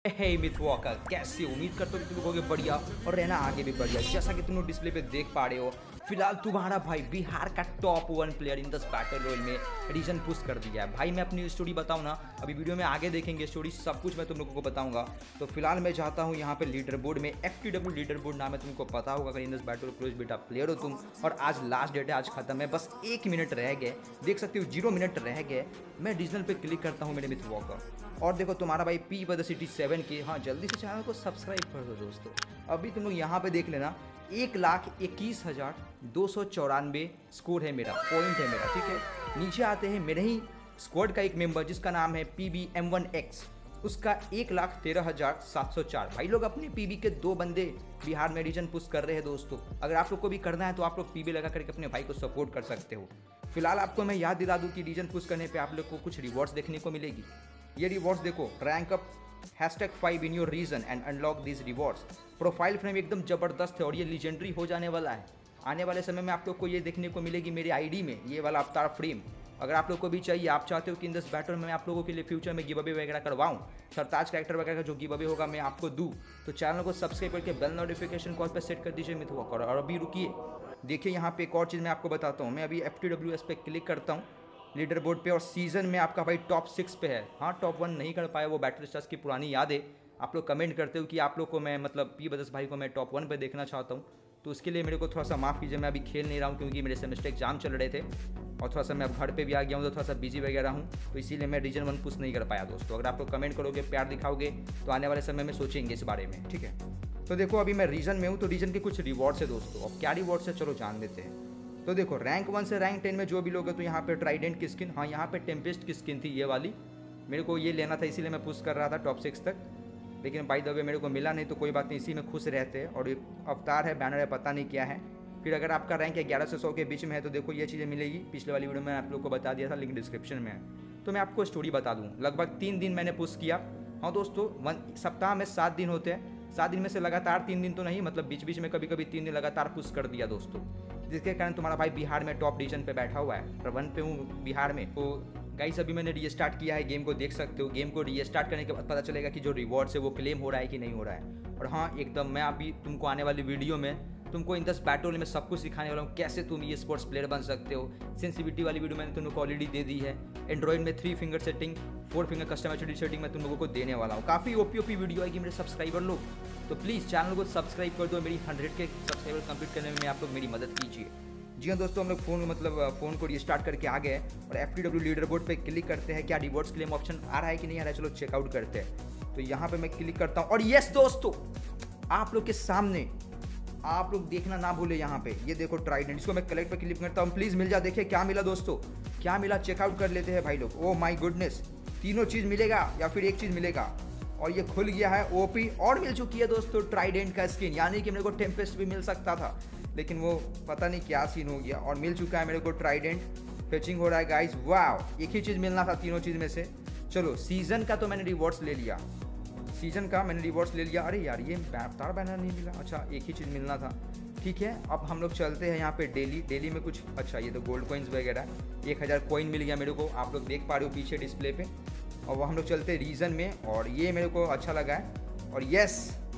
हे myth walker, कैसे उम्मीद करते हो कि तुम लोग होगे बढ़िया और रहना आगे भी बढ़िया। जैसा कि तुम लोग डिस्प्ले पे देख पा रहे हो, फिलहाल तुम्हारा भाई बिहार का top 1 player in this battle royale में रीजन पुश कर दिया है। भाई मैं अपनी स्टोरी बताऊँ ना, अभी वीडियो में आगे देखेंगे स्टोरी, सब कुछ मैं तुम लोगों को बताऊंगा। तो फिलहाल मैं चाहता हूँ यहाँ पे लीडर बोर्ड में FTW लीडर बोर्ड नाम है, तुमको पता होगा अगर इन दस बैटल क्लोज बेटा प्लेयर हो तुम। और आज लास्ट डेट है, आज खत्म है, बस 1 मिनट रह गए, देख सकते हो 0 मिनट रह गए। मैं रीजनल पे क्लिक करता हूँ मेरे मिथ वॉकर और देखो तुम्हारा भाई पी द सिटी 7 के। हाँ जल्दी से चैनल को सब्सक्राइब कर दो दोस्तों। अभी तुम लोग यहाँ पे देख लेना 1,21,294 स्कोर है मेरा, पॉइंट है मेरा, ठीक है। नीचे आते हैं मेरे ही स्क्वाड का एक मेंबर जिसका नाम है PBM1X, उसका 1,13,704। भाई लोग अपने पीबी के 2 बंदे बिहार में रीजन पुश कर रहे हैं दोस्तों। अगर आप लोग को भी करना है तो आप लोग पीबी लगा करके अपने भाई को सपोर्ट कर सकते हो। फिलहाल आपको मैं याद दिला दूँ कि रीजन पुश करने पर आप लोग को कुछ रिवॉर्ड्स देखने को मिलेगी। ये रिवॉर्ड्स देखो, rank up #5 in your region and unlock this rewards. Profile frame एकदम जबरदस्त है और ये लीजेंडरी हो जाने वाला है। आने वाले समय में आप लोग को ये देखने को मिलेगी मेरी आईडी में, ये वाला अवतार फ्रेम। अगर आप लोग को भी चाहिए, आप चाहते हो कि इन दिस बैटल में आप लोगों के लिए फ्यूचर में गिव अवे वगैरह करवाऊँ, सरताज कैरेक्टर वगैरह का जो गिव अवे होगा मैं आपको दूँ, तो चैनल को सब्सक्राइब करके बेल नोटिफिकेशन कॉल पर सेट कर दीजिए मिथ वॉकर। और अभी रुकिए, देखिए यहाँ पे एक और चीज़ मैं आपको बताता हूँ। मैं अभी FTWS पे क्लिक करता हूँ लीडर बोर्ड पे और सीजन में आपका भाई टॉप 6 पे है। हाँ टॉप 1 नहीं कर पाया, वो बैटल स्टार्स की पुरानी याद है। आप लोग कमेंट करते हो कि आप लोग को मैं मतलब पी बदस भाई को मैं टॉप 1 पे देखना चाहता हूँ, तो उसके लिए मेरे को थोड़ा सा माफ़ कीजिए। मैं अभी खेल नहीं रहा हूँ क्योंकि मेरे सेमेस्टर एग्जाम चल रहे थे और थोड़ा सा मैं अब घर पे भी आ गया हूँ, तो थोड़ा सा बिजी वगैरह हूँ, तो इसीलिए मैं रीजन 1 पुश नहीं कर पाया दोस्तों। अगर आप लोग कमेंट करोगे, प्यार दिखाओगे, तो आने वाले समय में सोचेंगे इस बारे में, ठीक है। तो देखो अभी मैं रीजन में हूँ, तो रीजन के कुछ रिवॉर्ड्स है दोस्तों। अब क्या रिवॉर्ड्स है चलो जान लेते हैं। तो देखो रैंक 1 से रैंक 10 में जो भी लोग हैं, तो यहाँ पे ट्राइडेंट की स्किन, हाँ यहाँ पे टेम्पेस्ट की स्किन थी ये वाली, मेरे को ये लेना था इसीलिए मैं पुश कर रहा था टॉप 6 तक, लेकिन बाय द वे मेरे को मिला नहीं, तो कोई बात नहीं, इसी में खुश रहते हैं। और एक अवतार है, बैनर है, पता नहीं क्या है। फिर अगर आपका रैंक 11 से 100 के बीच में है तो देखो ये चीज़ें मिलेगी। पिछले वाली वीडियो में आप लोग को बता दिया था, लिंक डिस्क्रिप्शन में है। तो मैं आपको स्टोरी बता दूँ, लगभग 3 दिन मैंने पुश किया। हाँ दोस्तों, सप्ताह में 7 दिन होते हैं, 7 दिन में से लगातार 3 दिन तो नहीं, मतलब बीच बीच में कभी कभी 3 दिन लगातार पुश कर दिया दोस्तों, जिसके कारण तुम्हारा भाई बिहार में टॉप डिवीजन पे बैठा हुआ है। नंबर 1 पे हूँ बिहार में। तो गाइस अभी मैंने रीस्टार्ट किया है गेम को, देख सकते हो। गेम को रीस्टार्ट करने के बाद पता चलेगा कि जो रिवॉर्ड्स है वो क्लेम हो रहा है कि नहीं हो रहा है। और हाँ एकदम मैं अभी तुमको आने वाली वीडियो में तुमको इन 10 बैटल में सब कुछ सिखाने वाला हूँ, कैसे तुम ये स्पोर्ट्स प्लेयर बन सकते हो। सेंसिटिविटी वाली वीडियो मैंने तुम लोग को ऑलरेडी दे दी है। एंड्रॉइड में 3 finger setting, 4 finger customised setting मैं तुम लोगों को देने वाला हूँ। काफ़ी ओपी वीडियो आएगी मेरे सब्सक्राइबर लोग, तो प्लीज़ चैनल को सब्सक्राइब कर दो। मेरी 100 के सब्सक्राइबर कंप्लीट करने में आप लोग मेरी मदद कीजिए। जी हाँ दोस्तों, हम लोग फ़ोन को रिस्टार्ट करके आ गए और FTW लीडर बोर्ड पे क्लिक करते हैं। क्या रिवॉर्ड्स क्लेम ऑप्शन आ रहा है कि नहीं आ रहा है, चलो चेकआउट करते हैं। तो यहाँ पे मैं क्लिक करता हूँ और यस दोस्तों, आप लोग के सामने, आप लोग देखना ना भूले, यहाँ पे ये देखो ट्राइडेंट, इसको मैं कलेक्ट पे क्लिक करता हूँ। प्लीज़ मिल जा, देखिए क्या मिला दोस्तों, क्या मिला, चेकआउट कर लेते हैं भाई लोग। ओ माई गुडनेस, तीनों चीज़ मिलेगा या फिर एक चीज़ मिलेगा। और ये खुल गया है ओपी और मिल चुकी है दोस्तों ट्राइडेंट का स्किन, यानी कि मेरे को टेम्पेस्ट भी मिल सकता था, लेकिन वो पता नहीं क्या सीन हो गया। और मिल चुका है मेरे को ट्राइडेंट, फेचिंग हो रहा है गाइस। वाव, एक ही चीज़ मिलना था तीनों चीज़ में से। चलो सीजन का तो मैंने रिवॉर्ड्स ले लिया, सीजन का मैंने रिवॉर्ड्स ले लिया। अरे यार ये अवतार बैनर नहीं मिला, अच्छा एक ही चीज़ मिलना था, ठीक है। अब हम लोग चलते हैं यहाँ पे डेली में कुछ, अच्छा ये तो गोल्ड कॉइन्स वगैरह, 1000 कॉइन मिल गया मेरे को, आप लोग देख पा रहे हो पीछे डिस्प्ले पे। और वो हम लोग चलते हैं रीजन में और ये मेरे को अच्छा लगा है। और yes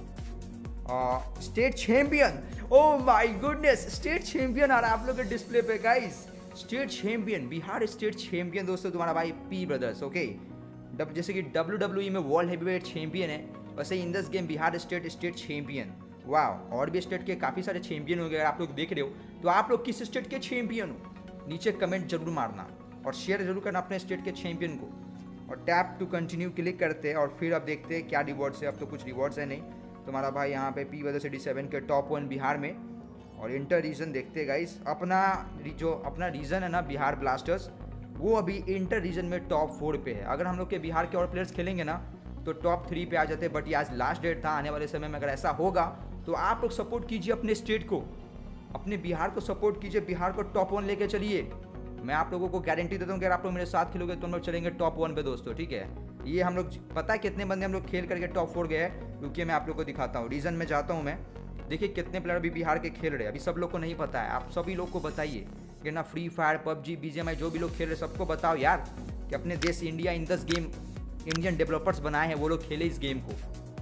state champion, oh my goodness, state champion आ रहा है आप लोग के डिस्प्ले पे guys. State champion, Bihar state champion दोस्तों, तुम्हारा भाई पी ब्रदर्स, ओके। जैसे कि WWE में वर्ल्ड हेवीवेट चैंपियन है, वैसे in this game Bihar state champion. वाह, और भी स्टेट के काफ़ी सारे चैंपियन हो गए। आप लोग देख रहे हो तो आप लोग किस स्टेट के चैंपियन हो, नीचे कमेंट जरूर मारना और शेयर जरूर करना अपने स्टेट के चैंपियन को। और टैप टू कंटिन्यू क्लिक करते हैं और फिर अब देखते हैं क्या रिवॉर्ड्स है। अब तो कुछ रिवॉर्ड्स है नहीं। तुम्हारा भाई यहाँ पे पी सिटी 7 के टॉप 1 बिहार में। और इंटर रीजन देखते हैं गाइस, अपना रीजन है ना बिहार ब्लास्टर्स, वो अभी इंटर रीजन में टॉप 4 पे है। अगर हम लोग के बिहार के और प्लेयर्स खेलेंगे ना तो टॉप 3 पे आ जाते हैं, बट ये आज लास्ट डेट था। आने वाले समय में अगर ऐसा होगा तो आप लोग सपोर्ट कीजिए अपने स्टेट को, अपने बिहार को सपोर्ट कीजिए, बिहार को टॉप 1 लेके चलिए। मैं आप लोगों को गारंटी देता हूँ कि अगर आप लोग मेरे साथ खेलोगे तो हम लोग चलेंगे टॉप 1 पे दोस्तों, ठीक है। ये हम लोग पता है कितने बंदे हम लोग खेल करके टॉप 4 गए हैं, क्योंकि मैं आप लोग को दिखाता हूँ। रीजन में जाता हूँ मैं, देखिए कितने प्लेयर अभी बिहार के खेल रहे हैं। अभी सब लोग को नहीं पता है, आप सभी लोग को बताइए कि ना फ्री फायर, PUBG, BGMI जो भी लोग खेल रहे हैं सबको बताओ यार कि अपने देश India in 10 game Indian developers बनाए हैं, वो लोग खेले इस गेम को।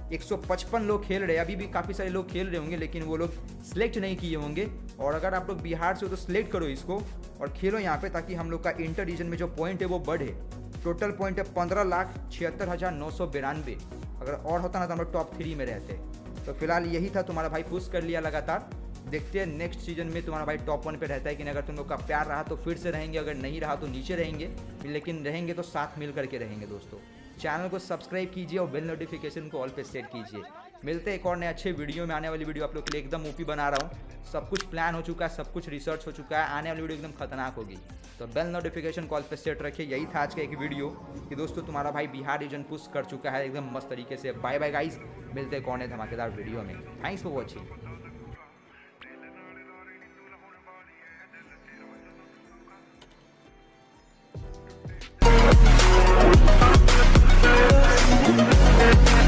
155 लोग खेल रहे हैं, अभी भी काफ़ी सारे लोग खेल रहे होंगे, लेकिन वो लोग सिलेक्ट नहीं किए होंगे। और अगर आप लोग बिहार से हो तो सिलेक्ट करो इसको और खेलो यहाँ पे, ताकि हम लोग का इंटर रीजन में जो पॉइंट है वो बढ़े। टोटल पॉइंट है 15,76,992। अगर और होता ना तो हम लोग टॉप 3 में रहते। तो फिलहाल यही था, तुम्हारा भाई पुश कर लिया लगातार। देखते हैं नेक्स्ट सीजन में तुम्हारा भाई टॉप 1 पे रहता है कि नहीं। अगर तुम लोग का प्यार रहा तो फिर से रहेंगे, अगर नहीं रहा तो नीचे रहेंगे, लेकिन रहेंगे तो साथ मिल करके रहेंगे दोस्तों। चैनल को सब्सक्राइब कीजिए और बेल नोटिफिकेशन को ऑल पे सेट कीजिए। मिलते हैं एक और नए अच्छे वीडियो में। आने वाली वीडियो आप लोग के लिए एकदम ओपी बना रहा हूँ, सब कुछ प्लान हो चुका है, सब कुछ रिसर्च हो चुका है। आने वाली वीडियो एकदम खतरनाक होगी, तो बेल नोटिफिकेशन कॉल पे सेट रखिए। यही था आज का एक वीडियो कि दोस्तों तुम्हारा भाई बिहार रीजन पुश कर चुका है एकदम मस्त तरीके से। बाय बाय गाइस, मिलते हैं कौन है धमाकेदार वीडियो में। Thanks for watching.